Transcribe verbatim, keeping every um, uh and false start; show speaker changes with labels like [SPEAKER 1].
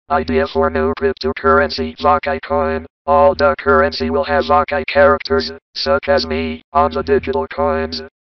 [SPEAKER 1] Idea for new cryptocurrency, voki-coin. All the currency will have voki characters, such as me, on the digital coins.